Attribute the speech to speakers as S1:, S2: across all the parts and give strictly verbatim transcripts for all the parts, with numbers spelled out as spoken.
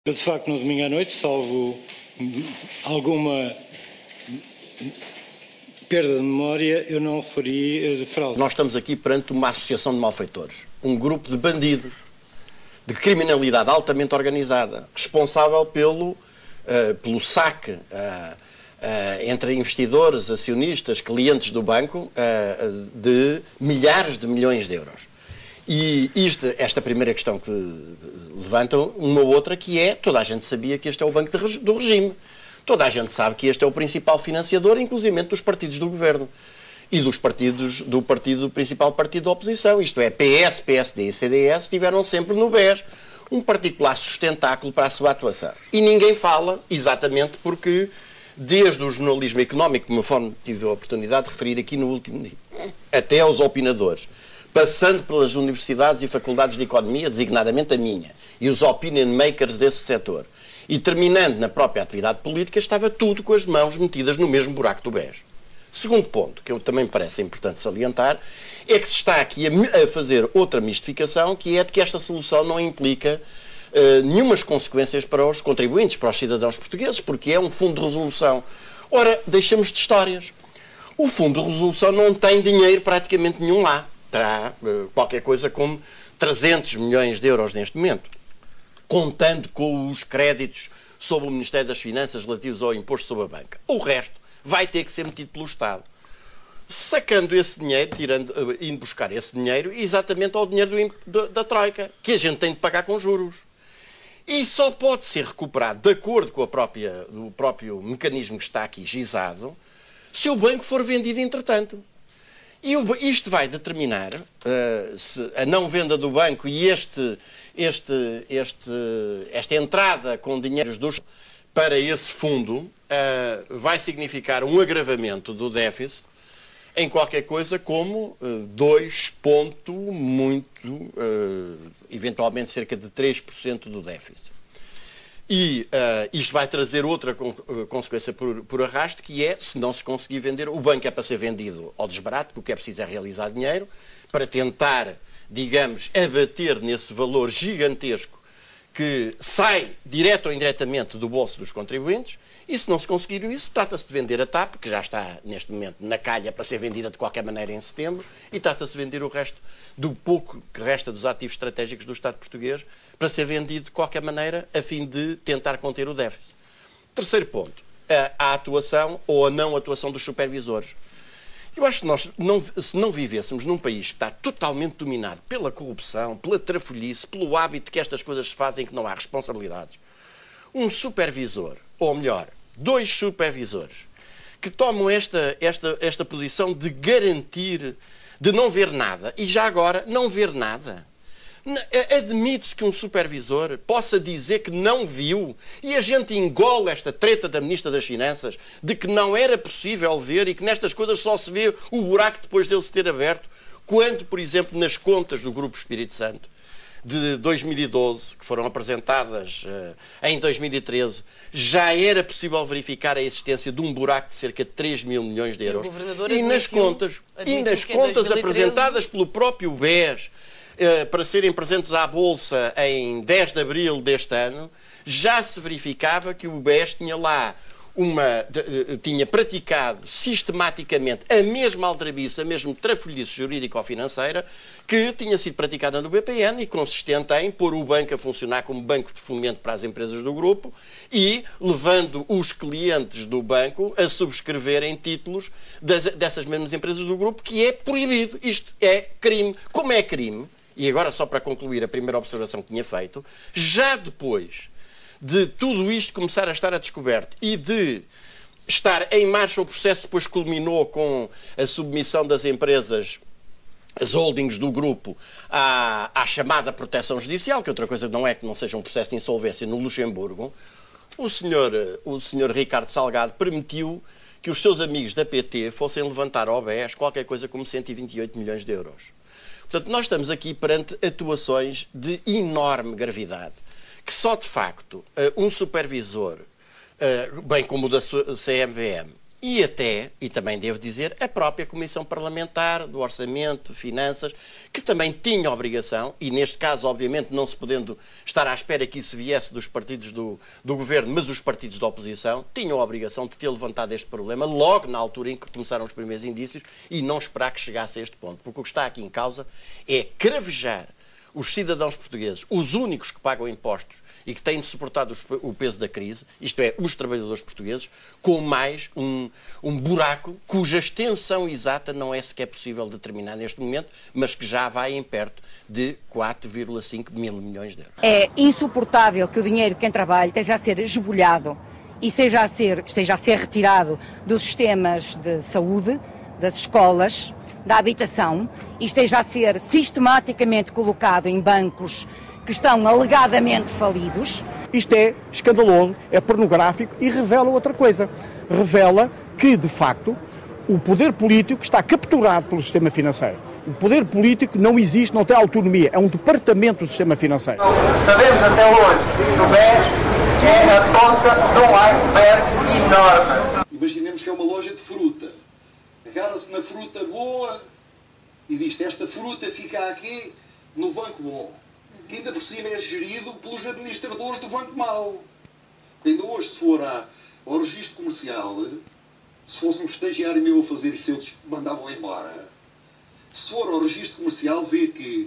S1: Eu, de facto, no domingo à noite, salvo alguma perda de memória, eu não referi fraude.
S2: Nós estamos aqui perante uma associação de malfeitores, um grupo de bandidos, de criminalidade altamente organizada, responsável pelo, uh, pelo saque uh, uh, entre investidores, acionistas, clientes do banco uh, de milhares de milhões de euros. E isto, esta primeira questão que levantam, uma outra que é, toda a gente sabia que este é o banco de, do regime. Toda a gente sabe que este é o principal financiador, inclusive dos partidos do governo e dos partidos, do partido, do principal partido da oposição. Isto é, P S, P S D e C D S estiveram sempre no B E S, um particular sustentáculo para a sua atuação. E ninguém fala, exatamente porque, desde o jornalismo económico, conforme tive a oportunidade de referir aqui no último dia, até aos opinadores, passando pelas universidades e faculdades de economia, designadamente a minha, e os opinion makers desse setor, e terminando na própria atividade política, estava tudo com as mãos metidas no mesmo buraco do B E S. Segundo ponto, que eu também me parece importante salientar, é que se está aqui a, a fazer outra mistificação, que é de que esta solução não implica uh, nenhumas consequências para os contribuintes, para os cidadãos portugueses, porque é um fundo de resolução. Ora, deixamos de histórias. O fundo de resolução não tem dinheiro praticamente nenhum lá. Terá uh, qualquer coisa como trezentos milhões de euros neste momento, contando com os créditos sob o Ministério das Finanças relativos ao imposto sobre a banca. O resto vai ter que ser metido pelo Estado, sacando esse dinheiro, tirando, uh, indo buscar esse dinheiro exatamente ao dinheiro do, da Troika, que a gente tem de pagar com juros. E só pode ser recuperado, de acordo com a própria, o próprio mecanismo que está aqui gizado, se o banco for vendido entretanto. E isto vai determinar uh, se a não venda do banco e este, este, este, esta entrada com dinheiros dos para esse fundo uh, vai significar um agravamento do déficit em qualquer coisa como uh, dois pontos, muito, uh, eventualmente cerca de três por cento do déficit. E uh, isto vai trazer outra con consequência por, por arrasto, que é, se não se conseguir vender, o banco é para ser vendido ao desbarato, porque o que é preciso é realizar dinheiro, para tentar, digamos, abater nesse valor gigantesco que sai, direto ou indiretamente, do bolso dos contribuintes, e se não se conseguir isso, trata-se de vender a TAP, que já está, neste momento, na calha para ser vendida de qualquer maneira em setembro, e trata-se de vender o resto do pouco que resta dos ativos estratégicos do Estado português, para ser vendido de qualquer maneira, a fim de tentar conter o déficit. Terceiro ponto, a, a atuação ou a não atuação dos supervisores. Eu acho que nós, não, se não vivêssemos num país que está totalmente dominado pela corrupção, pela trafolhice, pelo hábito que estas coisas se fazem que não há responsabilidades, um supervisor, ou melhor, dois supervisores, que tomam esta, esta, esta posição de garantir, de não ver nada, e já agora não ver nada. Admite-se que um supervisor possa dizer que não viu e a gente engole esta treta da Ministra das Finanças de que não era possível ver e que nestas coisas só se vê o buraco depois dele se ter aberto, quando, por exemplo, nas contas do Grupo Espírito Santo de dois mil e doze, que foram apresentadas uh, em dois mil e treze, já era possível verificar a existência de um buraco de cerca de três mil milhões de euros. E, e nas contas, e nas contas apresentadas pelo próprio B E S, Uh, para serem presentes à Bolsa em dez de abril deste ano, já se verificava que o B E S tinha lá uma, de, uh, tinha praticado sistematicamente a mesma aldrabice, a mesma trafolhice jurídico-financeira que tinha sido praticada no B P N e consistente em pôr o banco a funcionar como banco de fomento para as empresas do grupo e levando os clientes do banco a subscreverem títulos das, dessas mesmas empresas do grupo, que é proibido. Isto é crime. Como é crime? E agora, só para concluir a primeira observação que tinha feito, já depois de tudo isto começar a estar a descoberto e de estar em marcha o processo, depois culminou com a submissão das empresas, as holdings do grupo, à, à chamada proteção judicial, que outra coisa não é que não seja um processo de insolvência no Luxemburgo, o senhor, o senhor Ricardo Salgado permitiu que os seus amigos da P T fossem levantar ao B E S qualquer coisa como cento e vinte e oito milhões de euros. Portanto, nós estamos aqui perante atuações de enorme gravidade, que só de facto um supervisor, bem como o da C M V M, e até, e também devo dizer, a própria Comissão Parlamentar do Orçamento, Finanças, que também tinha obrigação, e neste caso, obviamente, não se podendo estar à espera que isso viesse dos partidos do, do governo, mas os partidos da oposição, tinham a obrigação de ter levantado este problema logo na altura em que começaram os primeiros indícios e não esperar que chegasse a este ponto. Porque o que está aqui em causa é cravejar os cidadãos portugueses, os únicos que pagam impostos e que têm de suportar o peso da crise, isto é, os trabalhadores portugueses, com mais um, um buraco cuja extensão exata não é sequer possível determinar neste momento, mas que já vai em perto de quatro vírgula cinco mil milhões de euros.
S3: É insuportável que o dinheiro de quem trabalha esteja a ser esbulhado e seja a ser, esteja a ser retirado dos sistemas de saúde, das escolas, da habitação, e esteja a ser sistematicamente colocado em bancos que estão alegadamente falidos.
S4: Isto é escandaloso, é pornográfico e revela outra coisa. Revela que, de facto, o poder político está capturado pelo sistema financeiro. O poder político não existe, não tem autonomia, é um departamento do sistema financeiro.
S5: Sabemos até hoje que o B E S é a ponta de um iceberg enorme.
S6: Imaginemos que é uma loja de fruta. Agarra-se na fruta boa e diz: esta fruta fica aqui no banco bom. Que ainda por cima é gerido pelos administradores do banco mau. Ainda hoje, se for à, ao registro comercial, se fosse um estagiário meu a fazer isto, eu mandava-o embora. Se for ao registro comercial, vê que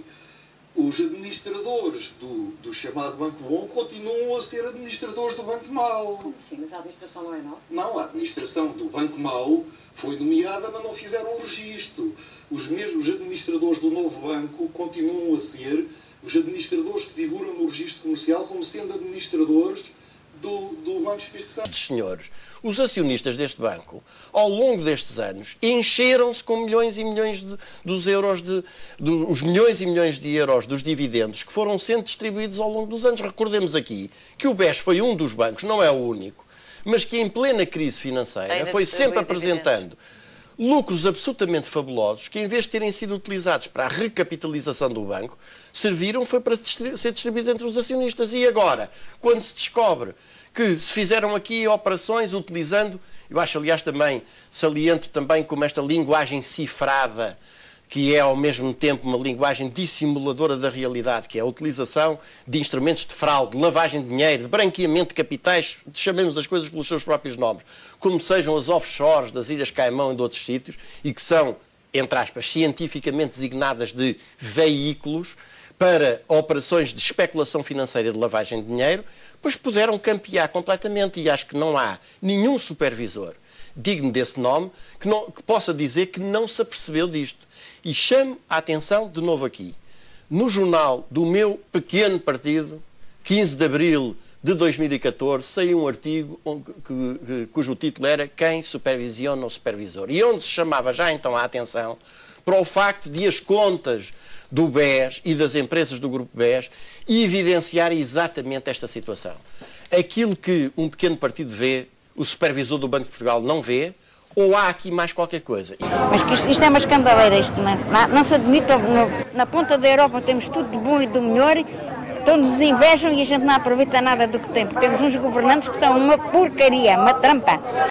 S6: os administradores do, do chamado Banco Bom continuam a ser administradores do Banco Mau.
S7: Como assim? Mas a administração não é nova?
S6: Não, a administração do Banco Mau foi nomeada, mas não fizeram o registro. Os mesmos administradores do novo banco continuam a ser os administradores que figuram no registro comercial como sendo administradores do, do Banco Espírito Santo.
S2: Senhores, os acionistas deste banco, ao longo destes anos, encheram-se com milhões e milhões de, dos euros, de, de, os milhões e milhões de euros dos dividendos que foram sendo distribuídos ao longo dos anos. Recordemos aqui que o B E S foi um dos bancos, não é o único, mas que em plena crise financeira foi sempre apresentando lucros absolutamente fabulosos que, em vez de terem sido utilizados para a recapitalização do banco, serviram foi para ser distribuídos entre os acionistas. E agora, quando se descobre que se fizeram aqui operações utilizando, eu acho, aliás, também saliento também como esta linguagem cifrada, que é ao mesmo tempo uma linguagem dissimuladora da realidade, que é a utilização de instrumentos de fraude, lavagem de dinheiro, de branqueamento de capitais, chamemos as coisas pelos seus próprios nomes, como sejam as offshores das Ilhas Caimão e de outros sítios, e que são, entre aspas, cientificamente designadas de veículos para operações de especulação financeira de lavagem de dinheiro, pois puderam campear completamente, e acho que não há nenhum supervisor digno desse nome que, não, que possa dizer que não se apercebeu disto. E chamo a atenção de novo aqui. No jornal do meu pequeno partido, quinze de abril de dois mil e catorze, saiu um artigo que, que, cujo título era Quem supervisiona o supervisor? E onde se chamava já então a atenção para o facto de as contas do B E S e das empresas do Grupo B E S evidenciarem exatamente esta situação. Aquilo que um pequeno partido vê, o supervisor do Banco de Portugal não vê, ou há aqui mais qualquer coisa?
S8: Mas que isto, isto é uma escandaleira, isto não, não, não se admite. No, na ponta da Europa temos tudo de bom e do melhor, todos nos invejam e a gente não aproveita nada do que tem, porque temos uns governantes que são uma porcaria, uma trampa.